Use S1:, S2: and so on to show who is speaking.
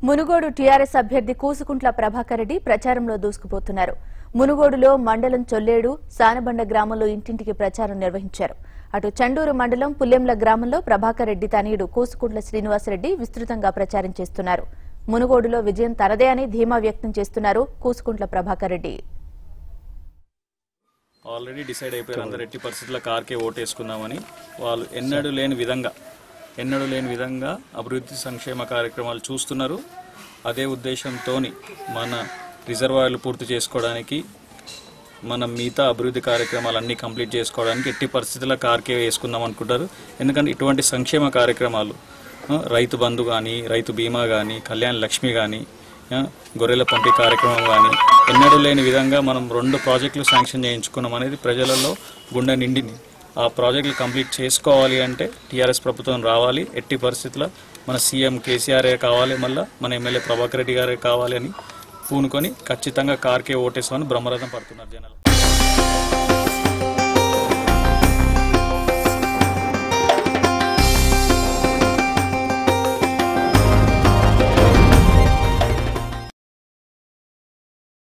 S1: Munugode TRS అభ్యర్థి కూసుకుంట్ల ప్రభాకర్ రెడ్డి ప్రచారంలో దూసుకుపోతున్నారు. మునుగోడులో మండలం చొల్లేడు, సానబండ గ్రామంలో ఇంటింటికి ప్రచారం నిర్వహించారు. అటు చండూరు మండలం పుల్లెంల గ్రామంలో ప్రభాకర్ రెడ్డి తనయుడు కూసుకుంట్ల శ్రీనివాసరెడ్డి విస్తృతంగా ప్రచారం చేస్తున్నారు. మునుగోడులో విజయం తనదే అని ధీమా వ్యక్తం చేస్తున్నారు కూసుకుంట్ల ప్రభాకర్ రెడ్డి.
S2: ఆల్రెడీ డిసైడ్ అయిపోయారు అందరు ఎట్టి పరిస్థితుల్లో కార్కే ఓటేసుకుందామని. వాళ్ళు ఎన్నడూ లేని విధంగా అభివృద్ధి సంక్షేమ కార్యక్రమాలు చూస్తున్నారు. అదే ఉద్దేశంతో మన రిజర్వాయర్లు పూర్తి చేసుకోవడానికి, మన మిగతా అభివృద్ధి కార్యక్రమాలన్నీ కంప్లీట్ చేసుకోవడానికి ఎట్టి పరిస్థితుల్లో కార్కే వేసుకుందాం అనుకుంటారు. ఎందుకంటే ఇటువంటి సంక్షేమ కార్యక్రమాలు రైతు బంధు కానీ, రైతు బీమా కానీ, కళ్యాణ లక్ష్మి కానీ, గొర్రెల పంపి కార్యక్రమం కానీ ఎన్నడూ లేని విధంగా మనం 2 ప్రాజెక్టులు శాంక్షన్ చేయించుకున్నాం అనేది ప్రజలలో గుండె నిండింది. ఆ ప్రాజెక్టులు కంప్లీట్ చేసుకోవాలి అంటే టీఆర్ఎస్ ప్రభుత్వం రావాలి. ఎట్టి పరిస్థితుల్లో మన సీఎం కేసీఆరే కావాలి, మళ్ళీ మన ఎమ్మెల్యే ప్రభాకర్ రెడ్డి గారే కావాలి అని పూనుకొని ఖచ్చితంగా కార్కే ఓటేస్తామని బ్రహ్మరథం పడుతున్నారు జనాలు.